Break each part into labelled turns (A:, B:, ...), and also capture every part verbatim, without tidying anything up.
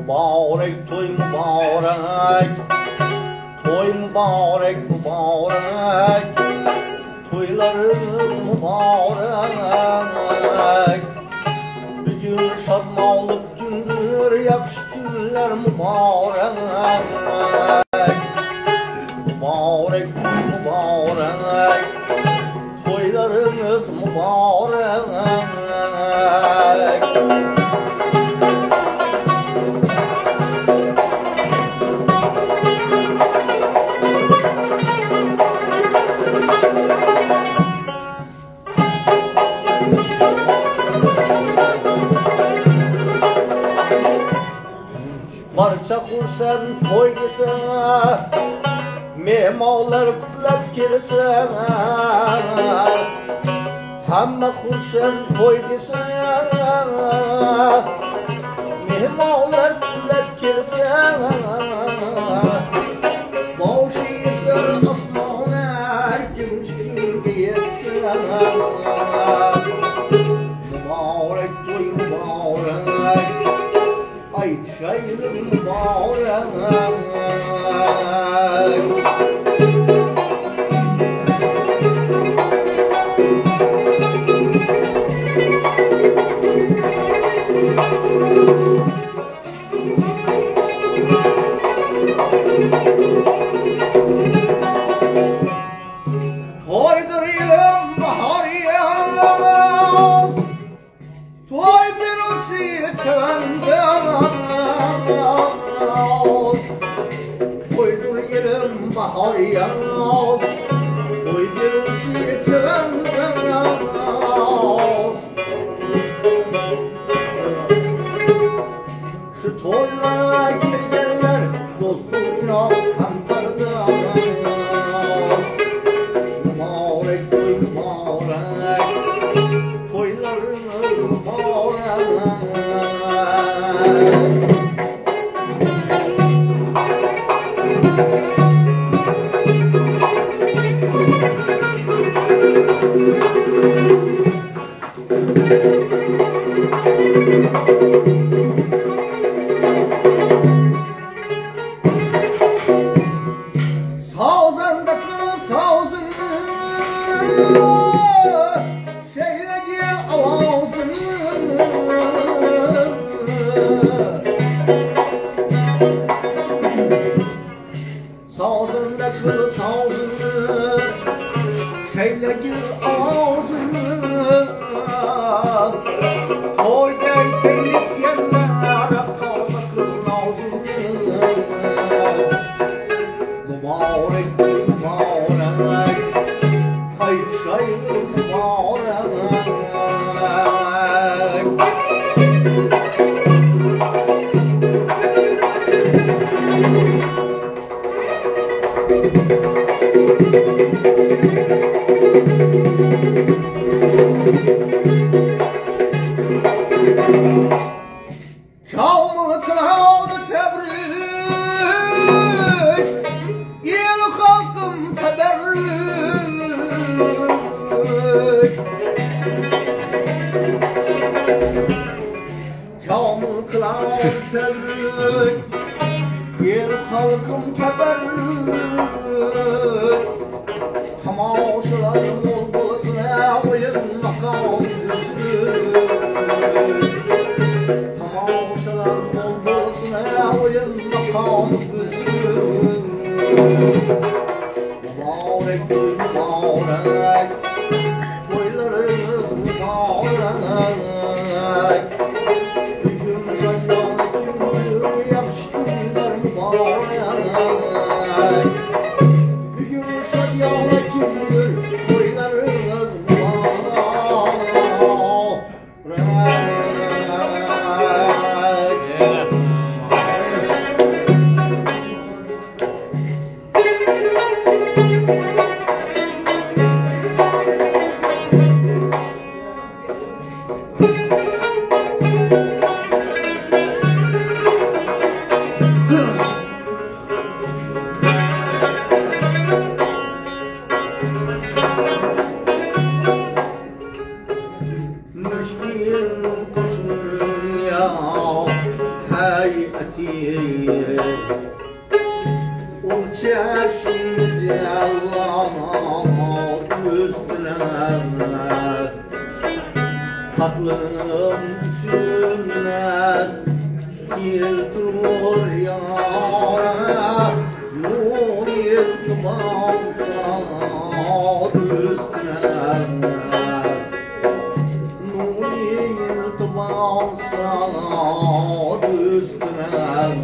A: Mübarek toy mübarek, toy mübarek mübarek, toylarınız mübarek. Bir gün şadmanlık gündür, yakşı günler mübarek. Mübarek toy mübarek, toylarınız mübarek. Barça kursan toy dese, mehmonlar kutlab kelsa. Hamma kursan toy desa, mehmonlar kutlab kelsa. Boshi yetar osmona, kumush kunga yetsa. Muborak to'y muborak, ayt shayrim muborak. Toydur ilim bahar yaz, toy beruvchi chandoz. Toydur ilim bahar yaz, toy beruvchi chandoz. Şu toylara kelganlar do'stu iroq hamdardlar. Muborak to'y muborak, toylarimiz muborak. Sazında kız sazını, şeyle gel avazını. Sazında kız sazını, şeyle gel avazını. Toyday teyip yerler, kalsa kız nazını. Muborak to'y muborak, ayt shayrim muborak. Çavmı kılavdı tebrik, el halkım teberrük. Çavmı kılavdı tebrik, el halkım teberrük. Tamaşalarım ol bulsuna, oyun makam düzlük. Tamaşalarım ol bulsuna, oyun makam düzlük. Mübarek to'y muborak, toylarimiz muborak. Bugun shadona kundir, yaxshi kunlar muborak. Bugun shadona kundir, toylar الناس يلتمر يارا نور يلتبام صاد استناد نور يلتبام صاد استناد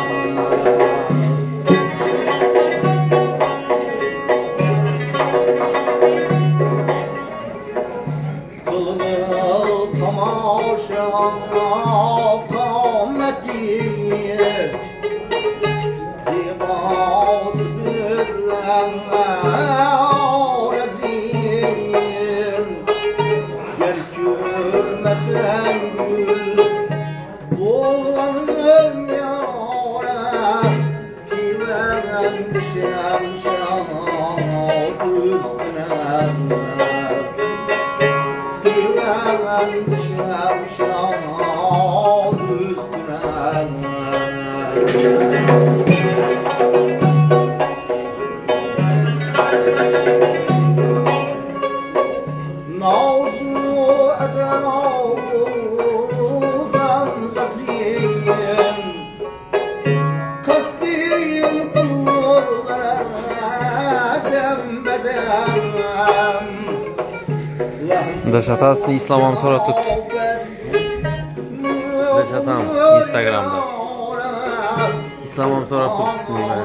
B: Dashatasini islomom so'rab tut. Dashatam Instagramda. İslamom so'rab tut ismini.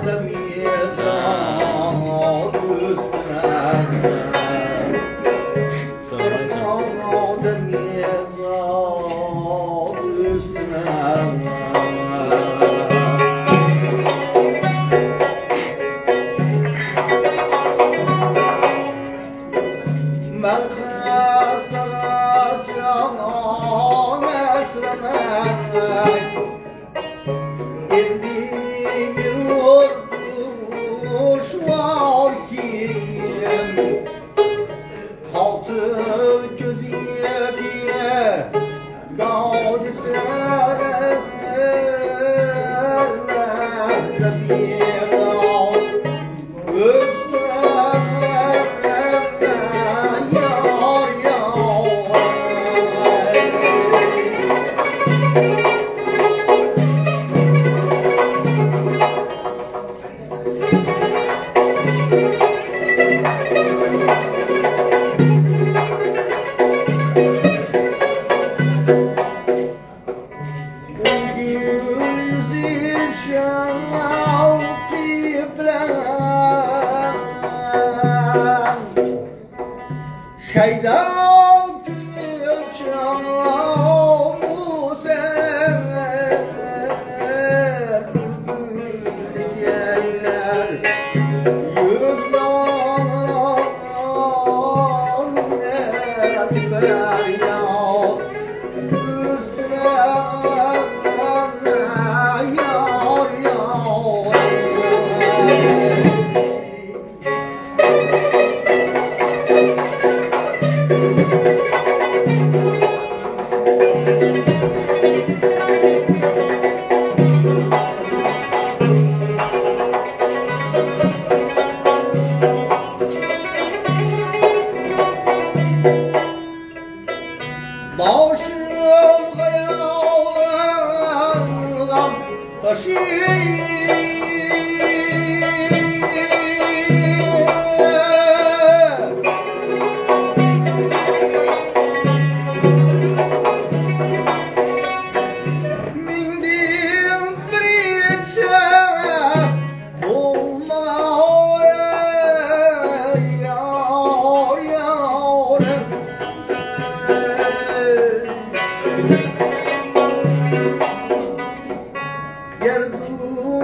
A: Gel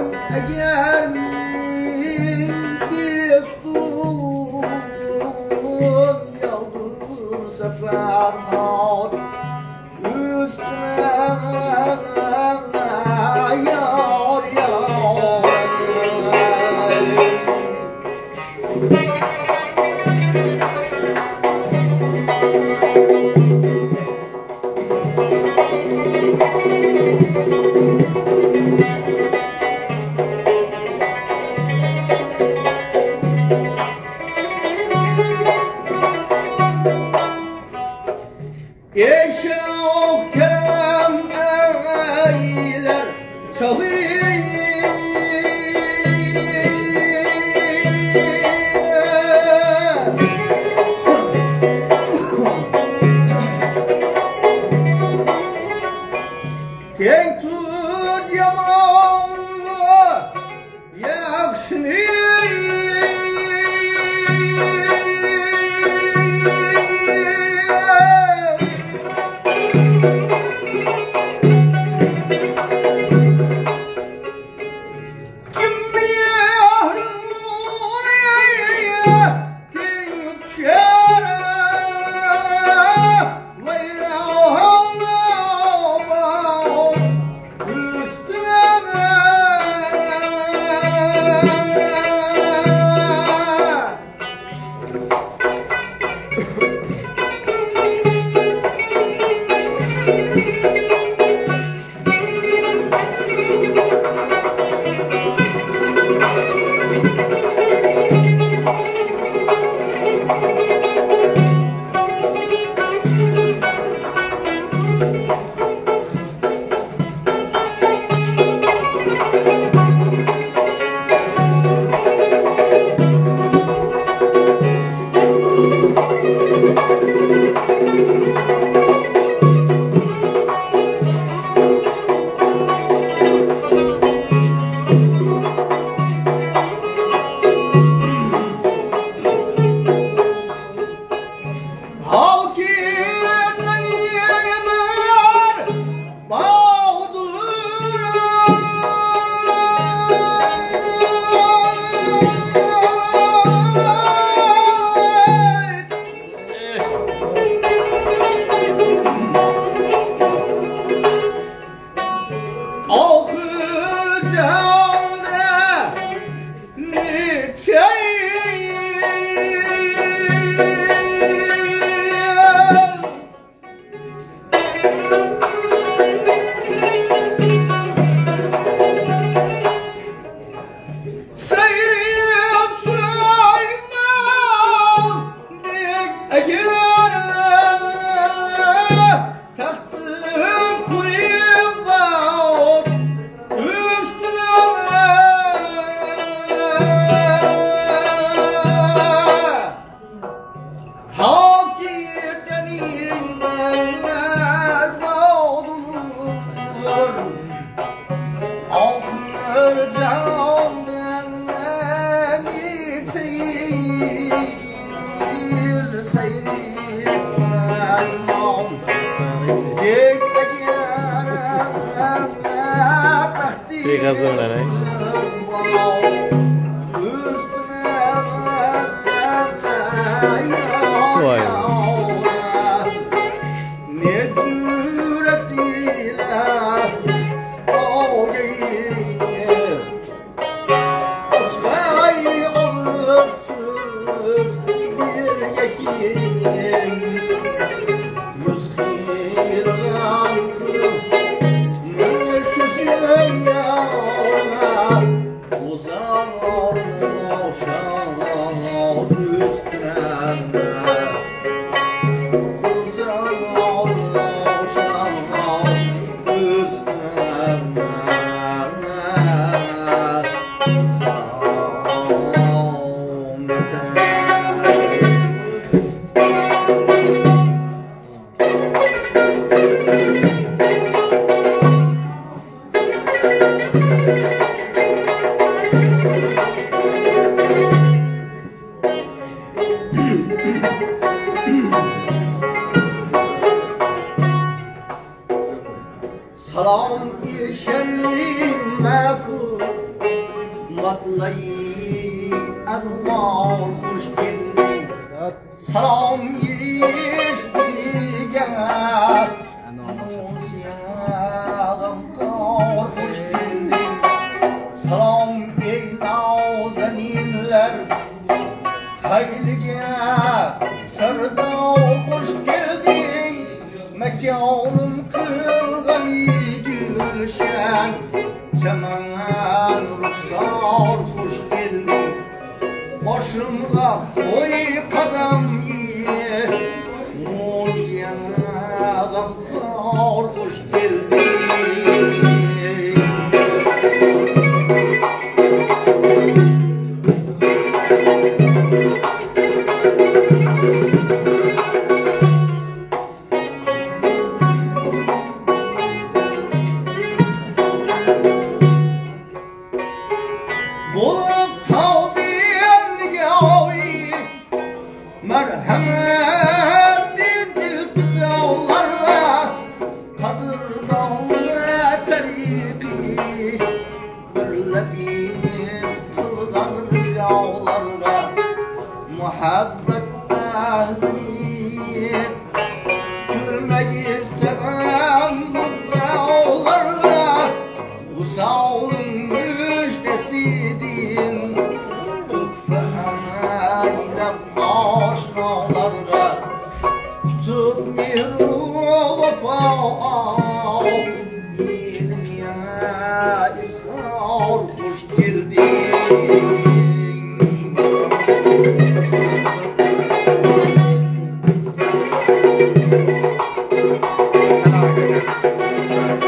A: Denk tut yamanı yakşını
B: Pegazım lan ay. Vay.
A: Salam işenlim mefur Matlayı Allah hoş geldin Salam iş bilge Musiyağım kar hoş geldin Salam ey nazeninler Haylige sırda hoş geldin Mekanım kılgani gülşen Çemen ruhsar hoş geldin Başımda koy kadam yiye Musiyağım kar hoş geldin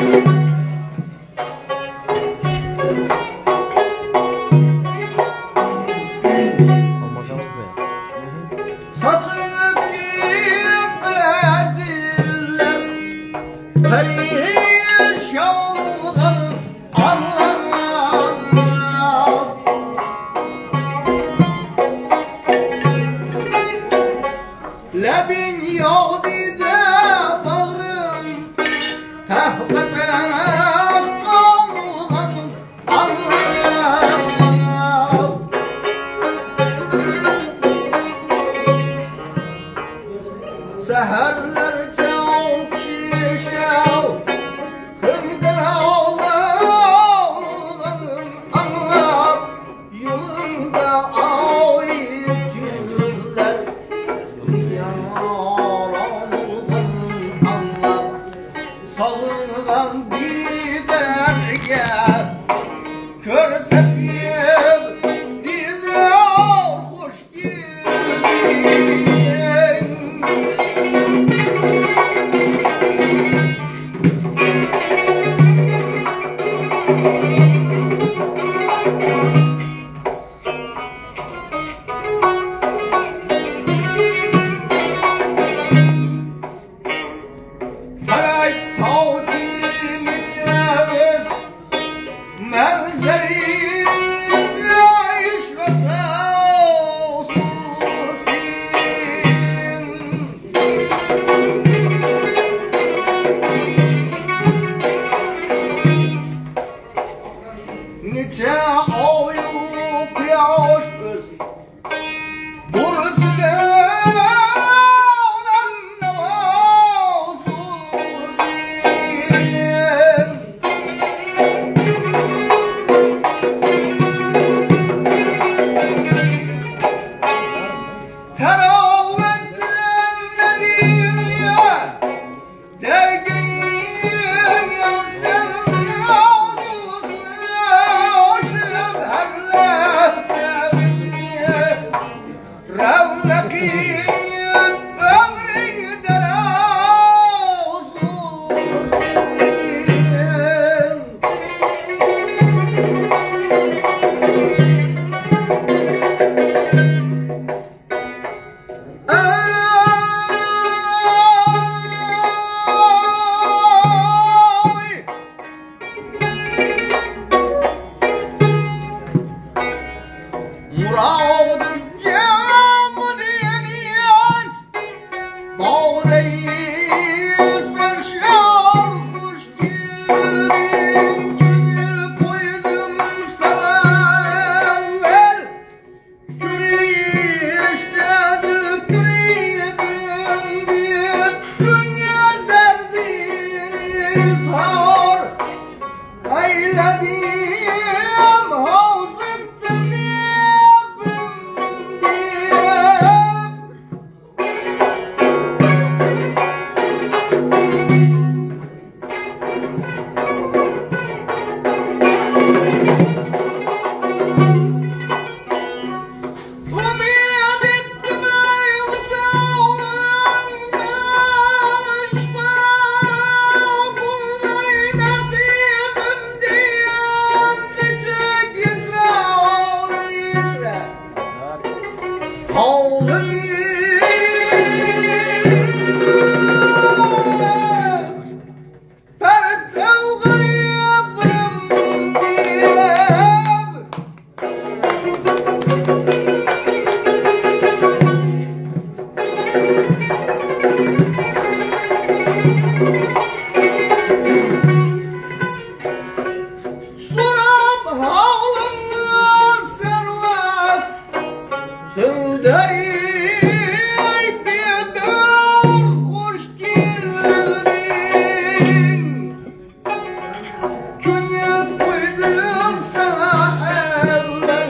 B: Olmazamız mı?
A: Saçını büyüklediler, perişanlığın anlamına. Lebin yağdı da bağrım, tehbete kanılan anlamına. Seherler çok şişev, kırgın ağlarım anlar, yolunda ait yüzler, yaranım anlar, salıngan giderge, körsek yem, gider hoş geldin. Saray tavdini çeviz, menzeri değişmese olsun. Nice oyuk yaşkız, burcudan namazsızsın. Teravetten nedim ya, dergin yapsın ağzısın, aşıp herlefsizliye. Revnekin ömrü derazussun. Ay! Muradım camı deniyaz, bağrayı sarşan hoş geldin. Gönül koydum sana evvel, güreşledik büyüdüm deyip, dünya derdini sar. Eyledim havzıktım yapım deyip. Umid ettim ey uzağından uçma, bulay nasibim diyem, nice gizre ağlı içre. Ağlım pertev gaybım diyem. Sorab havlımda servet, tüldey bedar hoş geldin. Gönül koydum sana evvel,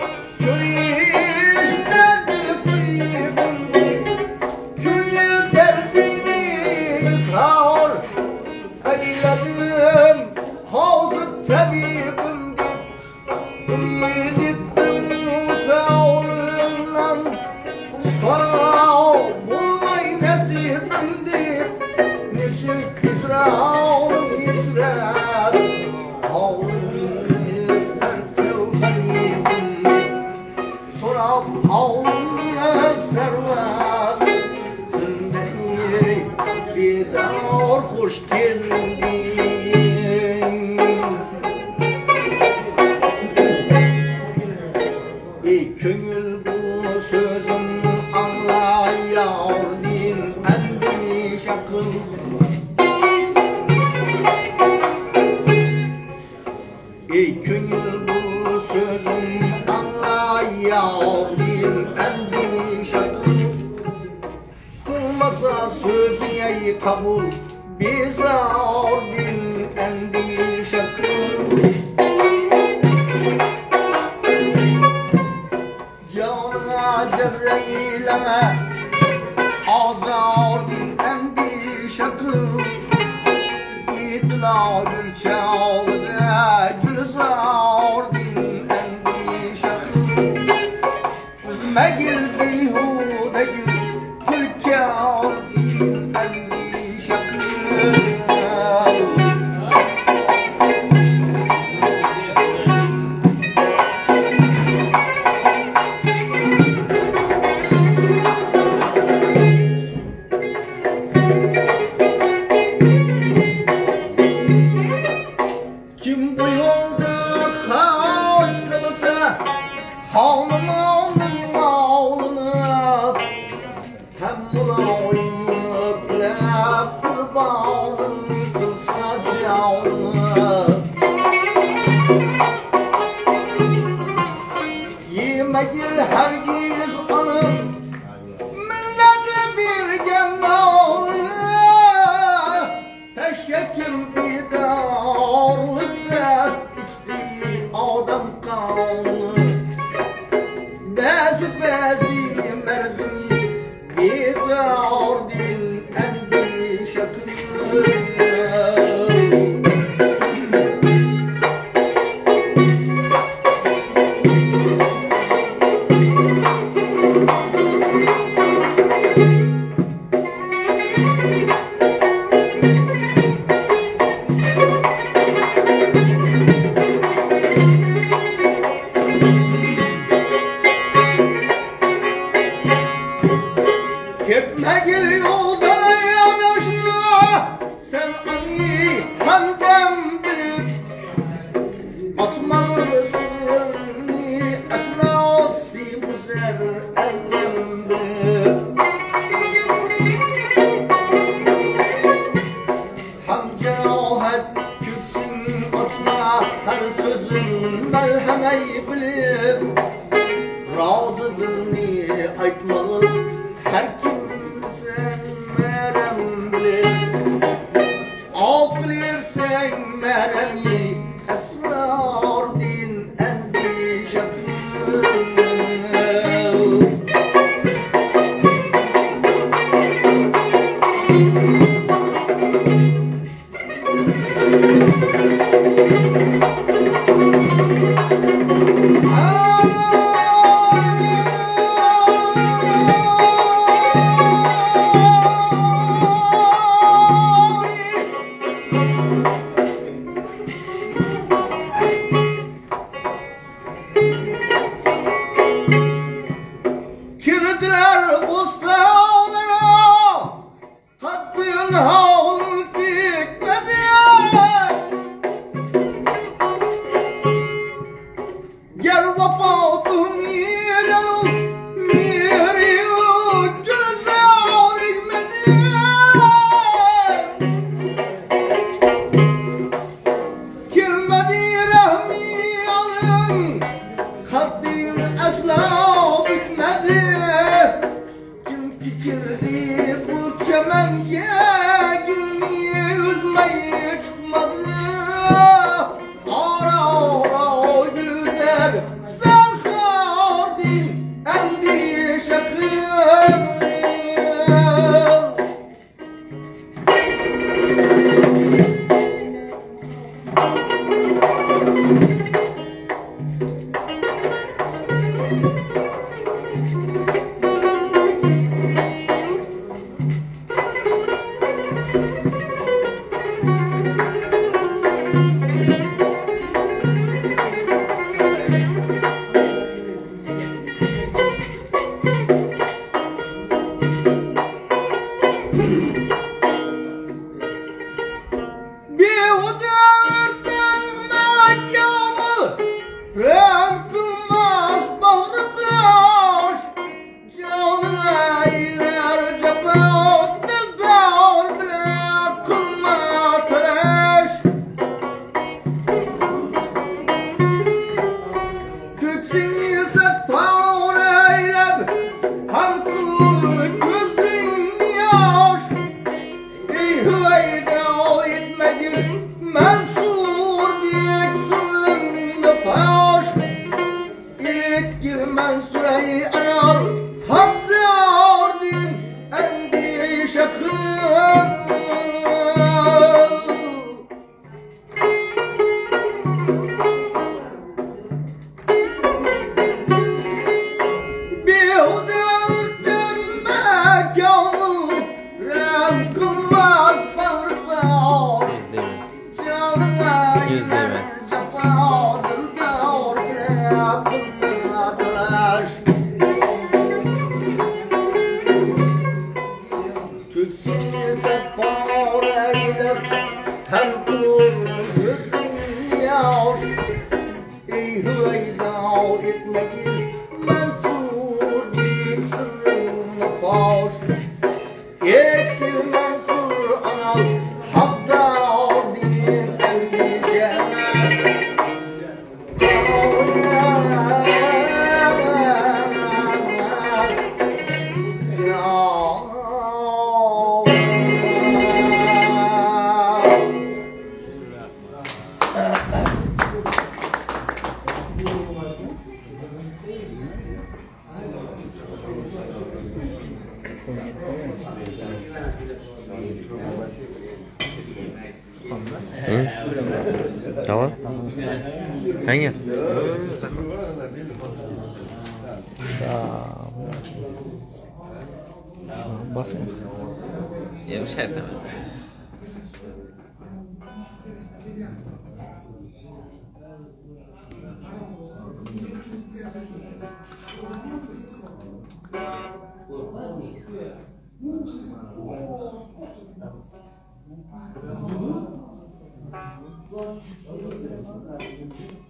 A: görüşledik büyüdüm. Gönül derdini sar, eyledim hazır tabibimdir. Ümid ettim sağlığından, şifa bulay nasibimdir. Neşik İsrail İsrail. kabul bizar bin endişe kıl. Canına cebreyleme azar bin endişe kıl. İdla gül çağlıra gülzar bin endişe kıl. Üzme gül beyhude gül gül kâr bin endişe kıl. Kim bu yolda haç kılsa hanım alnım ağlını hem mulayimlik ile kurbanım kılsa canını. Yemegil hergiz anım milleti bir gemnalını teşekkür bidarlıkta içtiği adam kanı. Bezi bezi merdini bidar din endişe kıl. Gitmegil yolda yanaşma sen ani hamdem bilip atmalısın esla simuzer ellem bilip ham cerahet kürsün atma her sözün merhemeyi bilip razıdır ni aytmalı her kim sen merem bilir. Aklir sen meremi esrar din endişe kıl. Kirdiler bostanına, tatlın havlu dikmedi.
B: yuz deyman. Hı? Tamam. Hangi?
C: Basma.
B: Yumuşatma.
A: Thank you.